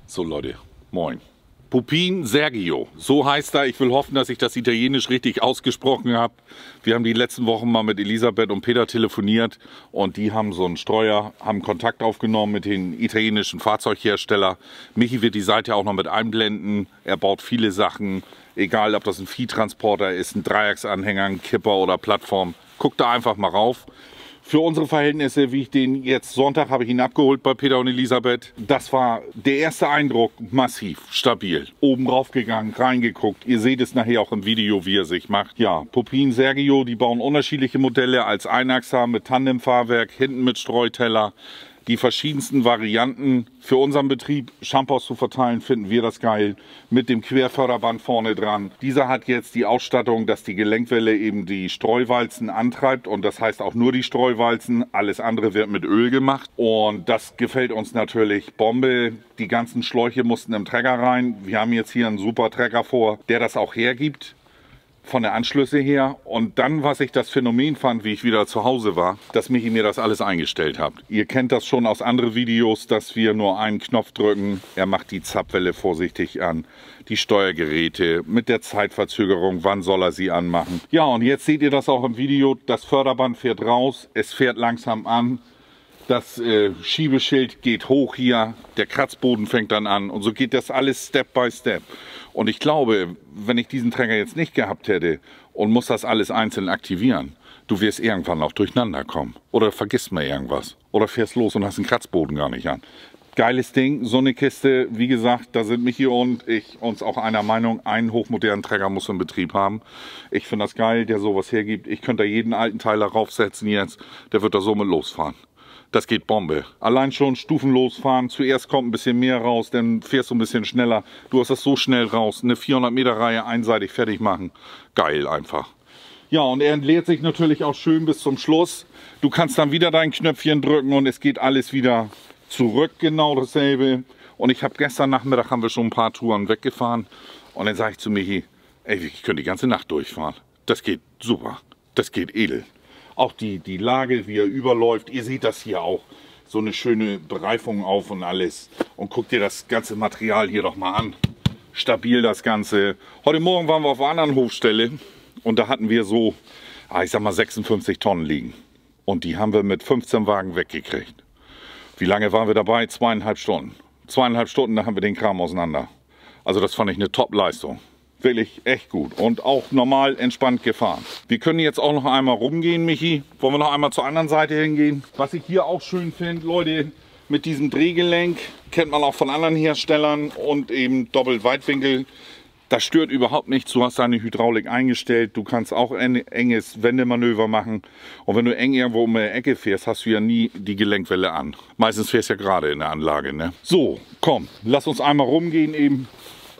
So Leute, moin. Pupin Sergio, so heißt er. Ich will hoffen, dass ich das Italienisch richtig ausgesprochen habe. Wir haben die letzten Wochen mal mit Elisabeth und Peter telefoniert und die haben so einen Streuer, haben Kontakt aufgenommen mit den italienischen Fahrzeughersteller. Michi wird die Seite auch noch mit einblenden. Er baut viele Sachen, egal ob das ein Viehtransporter ist, ein Dreiachsanhänger, ein Kipper oder Plattform. Guckt da einfach mal rauf. Für unsere Verhältnisse, wie ich den jetzt Sonntag habe ich ihn abgeholt bei Peter und Elisabeth. Das war der erste Eindruck, massiv, stabil. Oben drauf gegangen, reingeguckt. Ihr seht es nachher auch im Video, wie er sich macht. Ja, Pupin Sergio, die bauen unterschiedliche Modelle als Einachser mit Tandemfahrwerk, hinten mit Streuteller. Die verschiedensten Varianten. Für unseren Betrieb Shampoos zu verteilen, finden wir das geil. Mit dem Querförderband vorne dran. Dieser hat jetzt die Ausstattung, dass die Gelenkwelle eben die Streuwalzen antreibt. Und das heißt auch nur die Streuwalzen. Alles andere wird mit Öl gemacht. Und das gefällt uns natürlich Bombe. Die ganzen Schläuche mussten im Trecker rein. Wir haben jetzt hier einen super Trecker vor, der das auch hergibt. Von der Anschlüsse her. Und dann, was ich das Phänomen fand, wie ich wieder zu Hause war, dass Michi mir das alles eingestellt hat. Ihr kennt das schon aus anderen Videos, dass wir nur einen Knopf drücken. Er macht die Zapfwelle vorsichtig an. Die Steuergeräte mit der Zeitverzögerung, wann soll er sie anmachen. Ja, und jetzt seht ihr das auch im Video. Das Förderband fährt raus, es fährt langsam an. Das Schiebeschild geht hoch hier, der Kratzboden fängt dann an und so geht das alles Step by Step. Und ich glaube, wenn ich diesen Trecker jetzt nicht gehabt hätte und muss das alles einzeln aktivieren, du wirst irgendwann auch durcheinander kommen. Oder vergisst mal irgendwas. Oder fährst los und hast den Kratzboden gar nicht an. Geiles Ding, so eine Kiste, wie gesagt, da sind Michi und ich uns auch einer Meinung, einen hochmodernen Trecker muss im Betrieb haben. Ich finde das geil, der sowas hergibt. Ich könnte da jeden alten Teil darauf setzen jetzt, der wird da so mit losfahren. Das geht Bombe. Allein schon stufenlos fahren. Zuerst kommt ein bisschen mehr raus, dann fährst du ein bisschen schneller. Du hast das so schnell raus. Eine 400-Meter-Reihe einseitig fertig machen. Geil einfach. Ja, und er entleert sich natürlich auch schön bis zum Schluss. Du kannst dann wieder dein Knöpfchen drücken und es geht alles wieder zurück. Genau dasselbe. Und ich habe gestern Nachmittag haben wir schon ein paar Touren weggefahren. Und dann sage ich zu Michi, ey, ich könnte die ganze Nacht durchfahren. Das geht super. Das geht edel. Auch die Lage, wie er überläuft. Ihr seht das hier auch. So eine schöne Bereifung auf und alles. Und guckt dir das ganze Material hier doch mal an. Stabil das Ganze. Heute Morgen waren wir auf einer anderen Hofstelle. Und da hatten wir so, ich sag mal 56 Tonnen liegen. Und die haben wir mit 15 Wagen weggekriegt. Wie lange waren wir dabei? 2,5 Stunden. 2,5 Stunden, da haben wir den Kram auseinander. Also das fand ich eine Top-Leistung. Wirklich echt gut und auch normal entspannt gefahren. Wir können jetzt auch noch einmal rumgehen, Michi. Wollen wir noch einmal zur anderen Seite hingehen? Was ich hier auch schön finde, Leute, mit diesem Drehgelenk, kennt man auch von anderen Herstellern und eben Doppelweitwinkel. Das stört überhaupt nichts. Du hast deine Hydraulik eingestellt. Du kannst auch ein enges Wendemanöver machen. Und wenn du eng irgendwo um eine Ecke fährst, hast du ja nie die Gelenkwelle an. Meistens fährst du ja gerade in der Anlage, ne? So, komm, lass uns einmal rumgehen eben.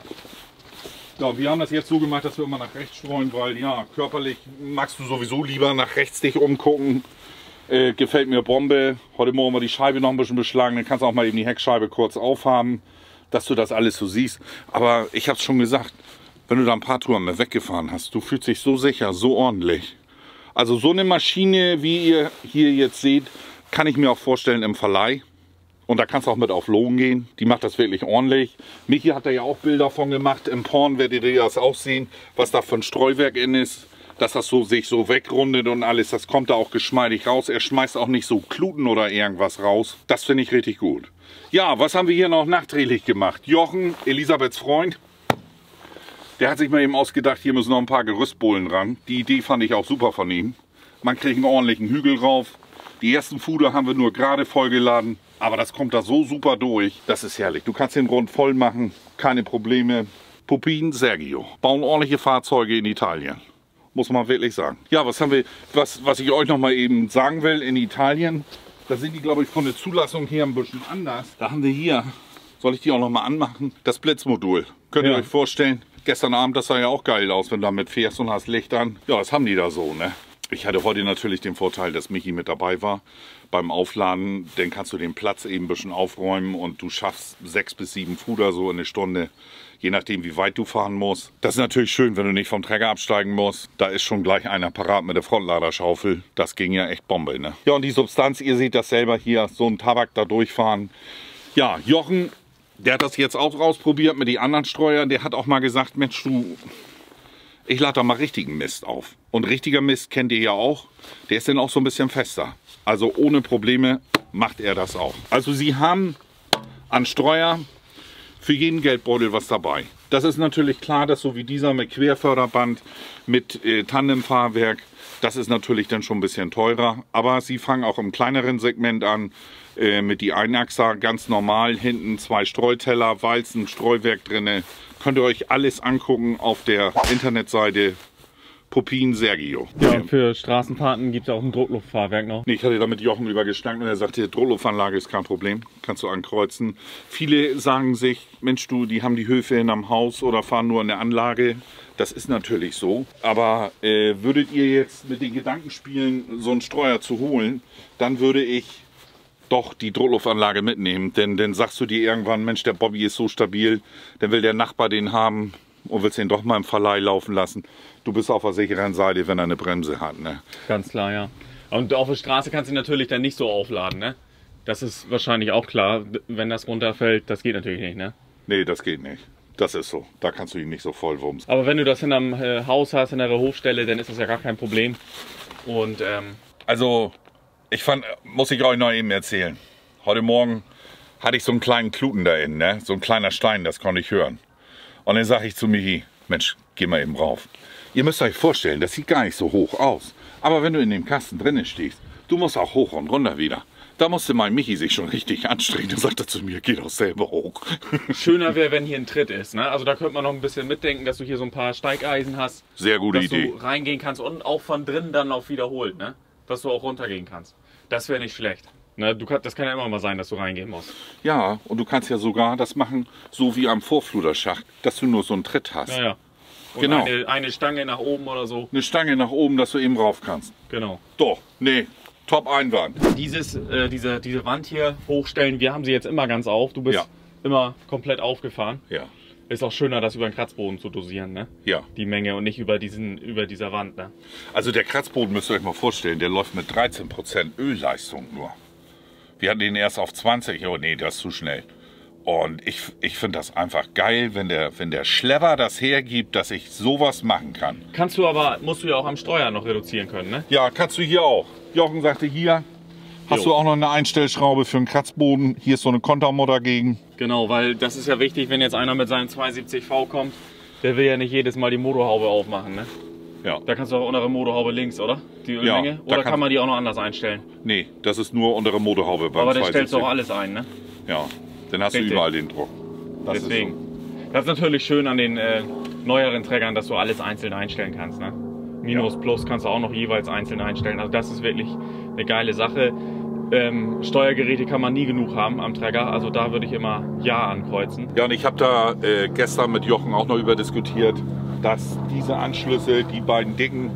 Ja, wir haben das jetzt so gemacht, dass wir immer nach rechts streuen, weil ja, körperlich magst du sowieso lieber nach rechts dich umgucken. Gefällt mir Bombe. Heute Morgen war die Scheibe noch ein bisschen beschlagen, dann kannst du auch mal eben die Heckscheibe kurz aufhaben, dass du das alles so siehst. Aber ich habe es schon gesagt, wenn du da ein paar Touren mehr weggefahren hast, du fühlst dich so sicher, so ordentlich. Also so eine Maschine, wie ihr hier jetzt seht, kann ich mir auch vorstellen im Verleih. Und da kannst du auch mit auf Lohn gehen. Die macht das wirklich ordentlich. Michi hat da ja auch Bilder von gemacht. Im Porn werdet ihr das auch sehen, was da für ein Streuwerk in ist. Dass das so sich so wegrundet und alles. Das kommt da auch geschmeidig raus. Er schmeißt auch nicht so Kluten oder irgendwas raus. Das finde ich richtig gut. Ja, was haben wir hier noch nachträglich gemacht? Jochen, Elisabeths Freund, der hat sich mal eben ausgedacht, hier müssen noch ein paar Gerüstbohlen ran. Die Idee fand ich auch super von ihm. Man kriegt einen ordentlichen Hügel rauf. Die ersten Fuder haben wir nur gerade vollgeladen. Aber das kommt da so super durch. Das ist herrlich. Du kannst den Rund voll machen. Keine Probleme. Pupin Sergio. Bauen ordentliche Fahrzeuge in Italien. Muss man wirklich sagen. Ja, was haben wir, was ich euch noch mal eben sagen will, in Italien, da sind die, glaube ich, von der Zulassung her ein bisschen anders. Da haben wir hier, soll ich die auch noch mal anmachen, das Blitzmodul. Könnt ihr euch vorstellen, gestern Abend, das sah ja auch geil aus, wenn du damit fährst und hast Licht an. Ja, das haben die da so, ne? Ich hatte heute natürlich den Vorteil, dass Michi mit dabei war beim Aufladen. Dann kannst du den Platz eben ein bisschen aufräumen und du schaffst 6 bis 7 Fuder so in eine Stunde. Je nachdem, wie weit du fahren musst. Das ist natürlich schön, wenn du nicht vom Trecker absteigen musst. Da ist schon gleich einer parat mit der Frontladerschaufel. Das ging ja echt Bombe, ne? Ja, und die Substanz, ihr seht das selber hier, so ein Tabak da durchfahren. Ja, Jochen Der hat das jetzt auch ausprobiert mit den anderen Streuern. Der hat auch mal gesagt, Mensch, ich lade da mal richtigen Mist auf. Und richtiger Mist kennt ihr ja auch. Der ist dann auch so ein bisschen fester. Also ohne Probleme macht er das auch. Also Sie haben an Streuer für jeden Geldbeutel was dabei. Das ist natürlich klar, dass so wie dieser mit Querförderband, mit Tandemfahrwerk, das ist natürlich dann schon ein bisschen teurer. Aber Sie fangen auch im kleineren Segment an, mit die Einachser, ganz normal. Hinten 2 Streuteller, Walzen, Streuwerk drinne. Könnt ihr euch alles angucken auf der Internetseite Puppin Sergio. Ja, und für Straßenfahrten gibt es auch ein Druckluftfahrwerk noch. Nee, ich hatte da mit Jochen übergeschnackt und er sagte, Druckluftanlage ist kein Problem, kannst du ankreuzen. Viele sagen sich, Mensch du, die haben die Höfe hinterm Haus oder fahren nur in der Anlage. Das ist natürlich so. Aber würdet ihr jetzt mit den Gedanken spielen, so einen Streuer zu holen, dann würde ich doch die Druckluftanlage mitnehmen. Denn dann sagst du dir irgendwann, Mensch, der Bobby ist so stabil, dann will der Nachbar den haben und willst den doch mal im Verleih laufen lassen. Du bist auf der sicheren Seite, wenn er eine Bremse hat. Ne? Ganz klar, ja. Und auf der Straße kannst du ihn natürlich dann nicht so aufladen, ne? Das ist wahrscheinlich auch klar. Wenn das runterfällt, das geht natürlich nicht, ne? Nee, das geht nicht. Das ist so. Da kannst du ihn nicht so voll wumsen. Aber wenn du das hinterm Haus hast, in der Hofstelle, dann ist das ja gar kein Problem. Und also, muss ich euch noch eben erzählen. Heute Morgen hatte ich so einen kleinen Kluten da innen, ne? So ein kleiner Stein, das konnte ich hören. Und dann sage ich zu Michi, Mensch, geh mal eben rauf. Ihr müsst euch vorstellen, das sieht gar nicht so hoch aus. Aber wenn du in dem Kasten drinnen stehst, du musst auch hoch und runter wieder. Da musste mein Michi sich schon richtig anstrengen. Da sagt er zu mir, geh doch selber hoch. Schöner wäre, wenn hier ein Tritt ist, ne? Also da könnte man noch ein bisschen mitdenken, dass du hier so ein paar Steigeisen hast. Sehr gute dass Idee. Du reingehen kannst und auch von drinnen dann auch wiederholt, ne? Dass du auch runtergehen kannst. Das wäre nicht schlecht. Ne? Das kann ja immer mal sein, dass du reingehen musst. Ja, und du kannst ja sogar das machen, so wie am Vorfluderschacht, dass du nur so einen Tritt hast. Ja, ja. Und genau. Eine Stange nach oben oder so. Eine Stange nach oben, dass du eben rauf kannst. Genau. Doch, nee, top Einwand. Diese Wand hier hochstellen, wir haben sie jetzt immer ganz auf. Du bist immer komplett aufgefahren. Ja. Ist auch schöner, das über den Kratzboden zu dosieren, ne? Ja. Die Menge und nicht über dieser Wand, ne? Also der Kratzboden müsst ihr euch mal vorstellen, der läuft mit 13% Ölleistung nur. Wir hatten den erst auf 20, oh nee, das ist zu schnell. Und ich finde das einfach geil, wenn der Schlepper das hergibt, dass ich sowas machen kann. Musst du ja auch am Steuer noch reduzieren können, ne? Ja, kannst du hier auch. Jochen sagte, hier hast du auch noch eine Einstellschraube für einen Kratzboden. Hier ist so eine Kontermutter gegen. Genau, weil das ist ja wichtig, wenn jetzt einer mit seinem 270V kommt, der will ja nicht jedes Mal die Motorhaube aufmachen, ne? Ja. Da kannst du auch untere Motorhaube links, oder? Die Ölmenge? Ja, oder kann man die auch noch anders einstellen? Nee, das ist nur untere Motorhaube beim Aber dann stellst du auch alles ein, ne? Ja, dann hast Richtig. du überall den Druck. Das Deswegen. Ist so. Das ist natürlich schön an den neueren Trägern, dass du alles einzeln einstellen kannst, ne? Minus, Plus kannst du auch noch jeweils einzeln einstellen. Also das ist wirklich eine geile Sache. Steuergeräte kann man nie genug haben am Träger, also da würde ich immer Ja ankreuzen. Ja, und ich habe da gestern mit Jochen auch noch über diskutiert, dass diese Anschlüsse, die beiden dicken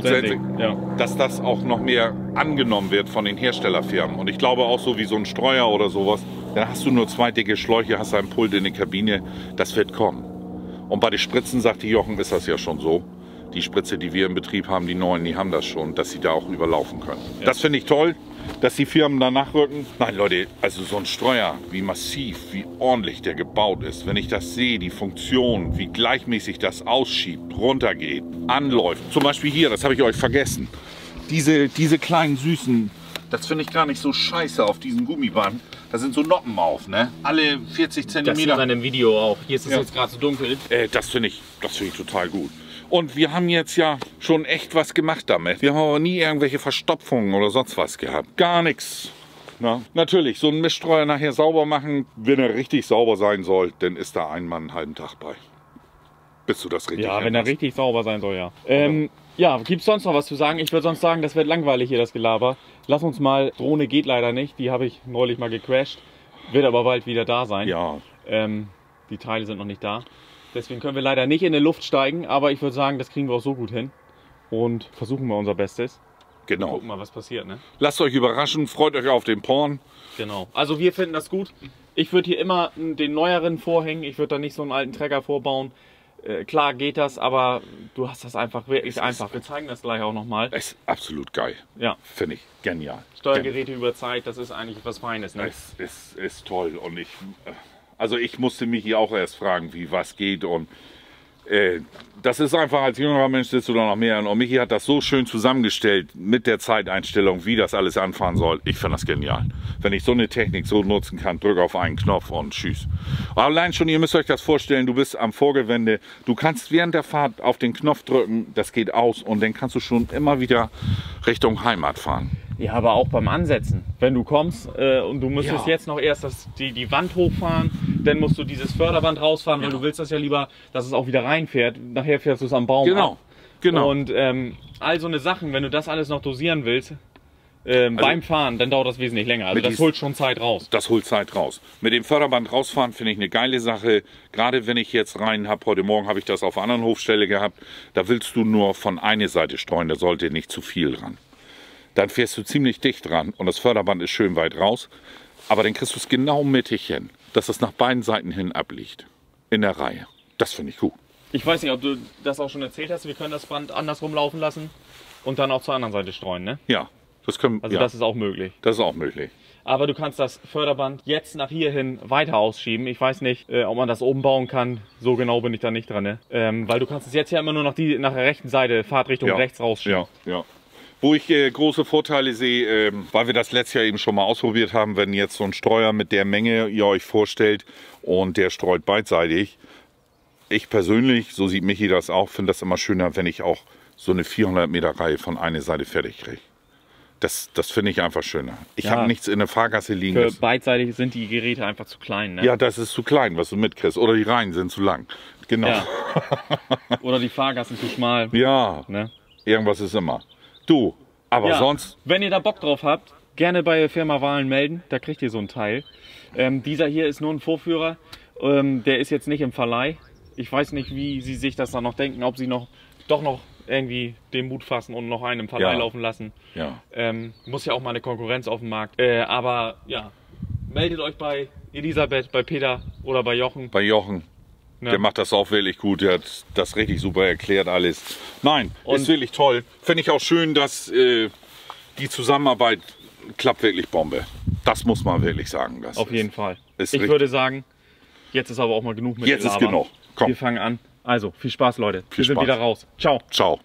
dass das auch noch mehr angenommen wird von den Herstellerfirmen. Und ich glaube auch so wie so ein Streuer oder sowas, dann hast du nur 2 dicke Schläuche, hast einen Pult in der Kabine, das wird kommen. Und bei den Spritzen, sagte Jochen, ist das ja schon so. Die Spritze, die wir im Betrieb haben, die neuen, die haben das schon, dass sie da auch überlaufen können. Ja. Das finde ich toll, dass die Firmen da nachrücken. Nein, Leute, also so ein Streuer, wie massiv, wie ordentlich der gebaut ist. Wenn ich das sehe, die Funktion, wie gleichmäßig das ausschiebt, runtergeht, anläuft. Zum Beispiel hier, das habe ich euch vergessen. Diese kleinen Süßen, das finde ich gar nicht so scheiße auf diesem Gummiband. Da sind so Noppen auf, ne? Alle 40 cm. Das sieht man im Video auch. Hier ist es jetzt gerade so dunkel. Das finde ich total gut. Und wir haben jetzt ja schon echt was gemacht damit. Wir haben aber nie irgendwelche Verstopfungen oder sonst was gehabt. Gar nichts. Na, natürlich, so einen Mischstreuer nachher sauber machen, wenn er richtig sauber sein soll, dann ist da ein Mann einen halben Tag bei. Bis du das richtig Ja, wenn er richtig sauber sein soll, ja. Ja, gibt es sonst noch was zu sagen? Ich würde sonst sagen, das wird langweilig hier, das Gelaber. Lass uns mal, Drohne geht leider nicht, die habe ich neulich mal gecrashed. Wird aber bald wieder da sein. Ja. Die Teile sind noch nicht da. Deswegen können wir leider nicht in die Luft steigen, aber ich würde sagen, das kriegen wir auch so gut hin. Und versuchen wir unser Bestes. Genau. Gucken mal, was passiert, ne? Lasst euch überraschen, freut euch auf den Porn. Genau. Also wir finden das gut. Ich würde hier immer den neueren vorhängen. Ich würde da nicht so einen alten Trecker vorbauen. Klar geht das, aber du hast das einfach wirklich einfach. Wir zeigen das gleich auch nochmal. Ist absolut geil. Ja. Finde ich genial. Steuergeräte über Zeit, das ist eigentlich was Feines, ne? Es ist toll und Also ich musste mich hier auch erst fragen, wie was geht und das ist einfach, als jüngerer Mensch sitzt du da noch mehr. Und Michi hat das so schön zusammengestellt mit der Zeiteinstellung, wie das alles anfahren soll. Ich finde das genial. Wenn ich so eine Technik so nutzen kann, drücke auf einen Knopf und tschüss. Aber allein schon, ihr müsst euch das vorstellen, du bist am Vorgewende. Du kannst während der Fahrt auf den Knopf drücken, das geht aus und dann kannst du schon immer wieder Richtung Heimat fahren. Ja, aber auch beim Ansetzen. Wenn du kommst und du müsstest jetzt noch erst die Wand hochfahren, dann musst du dieses Förderband rausfahren, weil du willst das ja lieber, dass es auch wieder reinfährt. Nachher fährst du es am Baum ab. Genau. Und all so eine Sachen, wenn du das alles noch dosieren willst, beim Fahren, dann dauert das wesentlich länger. Also das holt schon Zeit raus. Das holt Zeit raus. Mit dem Förderband rausfahren finde ich eine geile Sache. Gerade wenn ich jetzt rein habe, heute Morgen habe ich das auf einer anderen Hofstelle gehabt, da willst du nur von einer Seite streuen, da sollte nicht zu viel ran. Dann fährst du ziemlich dicht dran und das Förderband ist schön weit raus. Aber dann kriegst du es genau mittig hin, dass es nach beiden Seiten hin abliegt. In der Reihe. Das finde ich gut. Ich weiß nicht, ob du das auch schon erzählt hast. Wir können das Band andersrum laufen lassen und dann auch zur anderen Seite streuen, ne? Ja, das können wir. Also das ist auch möglich. Das ist auch möglich. Aber du kannst das Förderband jetzt nach hier hin weiter ausschieben. Ich weiß nicht, ob man das oben bauen kann. So genau bin ich da nicht dran, ne? Weil du kannst es jetzt ja immer nur nach der rechten Seite, Fahrtrichtung rechts rausschieben. Ja. Wo ich große Vorteile sehe, weil wir das letztes Jahr eben schon mal ausprobiert haben, wenn jetzt so ein Streuer mit der Menge ihr euch vorstellt und der streut beidseitig. Ich persönlich, so sieht Michi das auch, finde das immer schöner, wenn ich auch so eine 400 Meter Reihe von einer Seite fertig kriege. Das finde ich einfach schöner. Ich habe nichts in der Fahrgasse liegen. Für beidseitig sind die Geräte einfach zu klein, ne? Ja, das ist zu klein, was du mitkriegst. Oder die Reihen sind zu lang. Genau. Ja. Oder die Fahrgassen zu schmal. Ja, ne? Irgendwas ist immer. Du, aber sonst... Wenn ihr da Bock drauf habt, gerne bei der Firma Wahlen melden, da kriegt ihr so ein Teil. Dieser hier ist nur ein Vorführer, der ist jetzt nicht im Verleih. Ich weiß nicht, wie sie sich das dann noch denken, ob sie doch noch irgendwie den Mut fassen und noch einen im Verleih laufen lassen. Ja. Muss ja auch mal eine Konkurrenz auf dem Markt. Aber ja, meldet euch bei Elisabeth, bei Peter oder bei Jochen. Bei Jochen. Der macht das auch wirklich gut, der hat das richtig super erklärt alles. Nein, ist wirklich toll. Finde ich auch schön, dass die Zusammenarbeit klappt wirklich Bombe. Das muss man wirklich sagen. Das auf jeden Fall. Ich würde sagen, jetzt ist aber auch mal genug mit Jetzt ist genug. Komm. Wir fangen an. Also, viel Spaß, Leute. Wir sind wieder raus. Ciao. Ciao.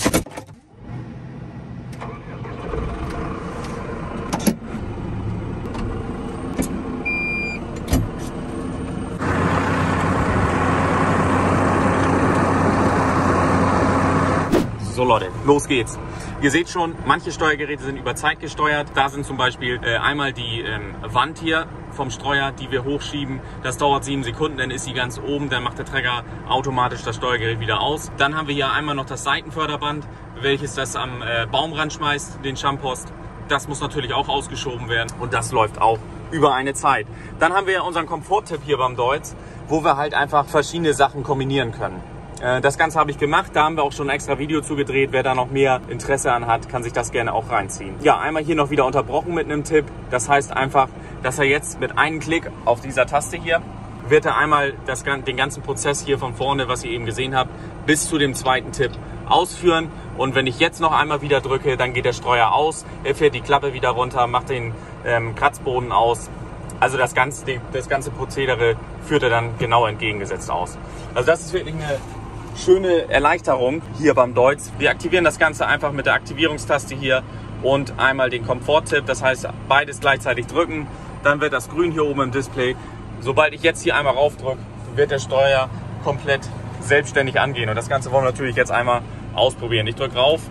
So Leute, los geht's. Ihr seht schon, manche Steuergeräte sind über Zeit gesteuert. Da sind zum Beispiel einmal die Wand hier vom Streuer, die wir hochschieben. Das dauert 7 Sekunden, dann ist sie ganz oben, dann macht der Trecker automatisch das Steuergerät wieder aus. Dann haben wir hier einmal noch das Seitenförderband, welches das am Baumrand schmeißt, den Schampost. Das muss natürlich auch ausgeschoben werden und das läuft auch über eine Zeit. Dann haben wir unseren Komforttipp hier beim Deutz, wo wir halt einfach verschiedene Sachen kombinieren können. Das Ganze habe ich gemacht, da haben wir auch schon ein extra Video zugedreht. Wer da noch mehr Interesse an hat, kann sich das gerne auch reinziehen. Ja, einmal hier noch wieder unterbrochen mit einem Tipp. Das heißt einfach, dass er jetzt mit einem Klick auf dieser Taste hier, wird er einmal den ganzen Prozess hier von vorne, was ihr eben gesehen habt, bis zu dem zweiten Tipp ausführen. Und wenn ich jetzt noch einmal wieder drücke, dann geht der Streuer aus. Er fährt die Klappe wieder runter, macht den Kratzboden aus. Also das ganze Prozedere führt er dann genau entgegengesetzt aus. Also das ist wirklich eine schöne Erleichterung hier beim Deutz. Wir aktivieren das Ganze einfach mit der Aktivierungstaste hier und einmal den Komforttipp. Das heißt, beides gleichzeitig drücken. Dann wird das grün hier oben im Display. Sobald ich jetzt hier einmal raufdrücke, wird der Steuer komplett selbstständig angehen. Und das Ganze wollen wir natürlich jetzt einmal ausprobieren. Ich drücke rauf.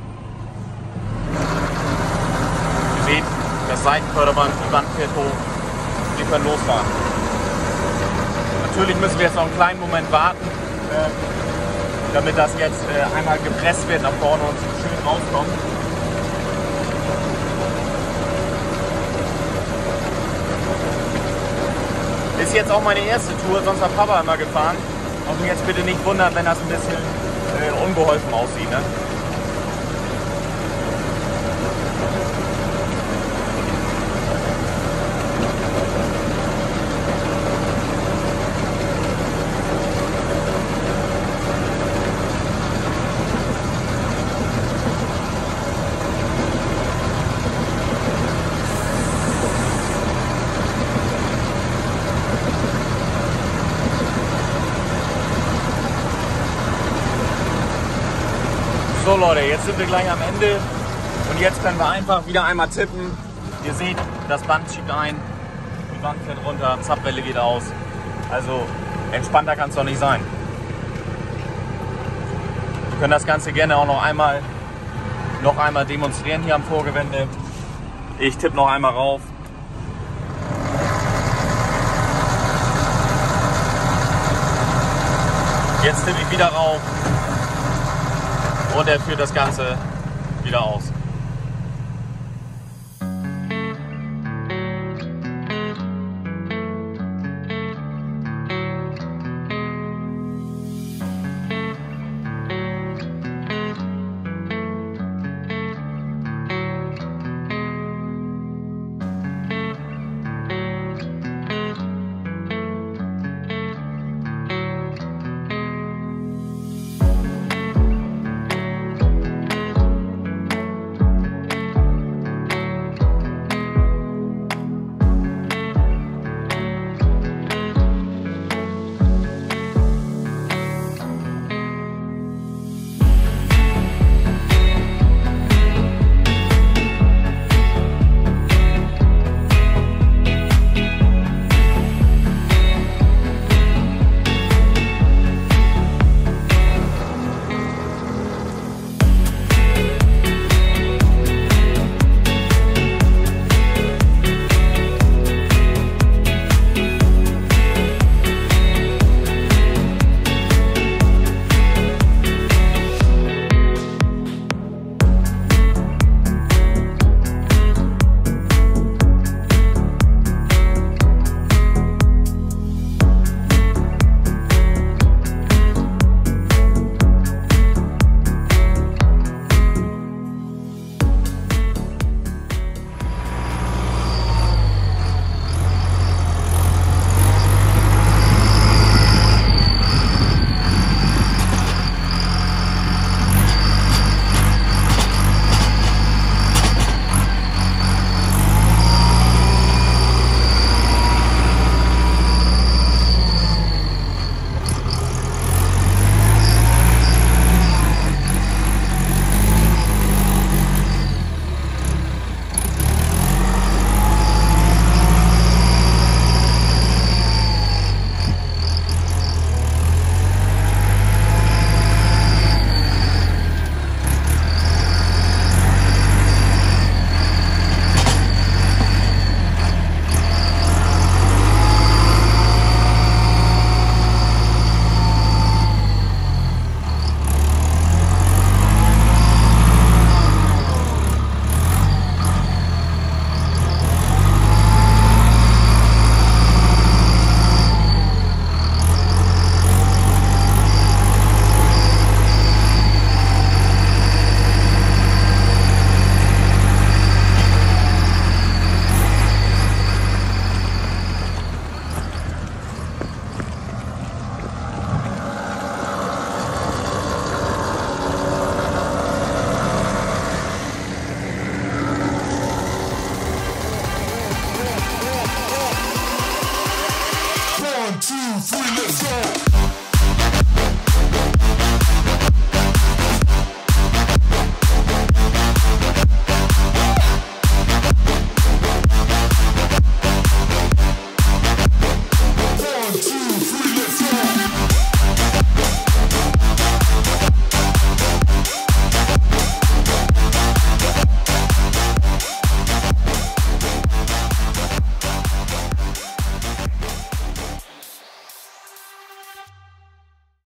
Ihr seht, das Seitenförderband, die Wand fährt hoch. Wir können losfahren. Natürlich müssen wir jetzt noch einen kleinen Moment warten, damit das jetzt einmal gepresst wird nach vorne und schön rauskommt. Ist jetzt auch meine erste Tour, sonst hat Papa immer gefahren. Und jetzt bitte nicht wundern, wenn das ein bisschen unbeholfen aussieht. Ne? Leute, jetzt sind wir gleich am Ende und jetzt können wir einfach wieder einmal tippen. Ihr seht, das Band schiebt ein, die Wand fährt runter, Zapfwelle geht aus. Also entspannter kann es doch nicht sein. Wir können das Ganze gerne auch noch einmal demonstrieren hier am Vorgewende. Ich tippe noch einmal rauf. Jetzt tippe ich wieder rauf und er führt das Ganze wieder aus.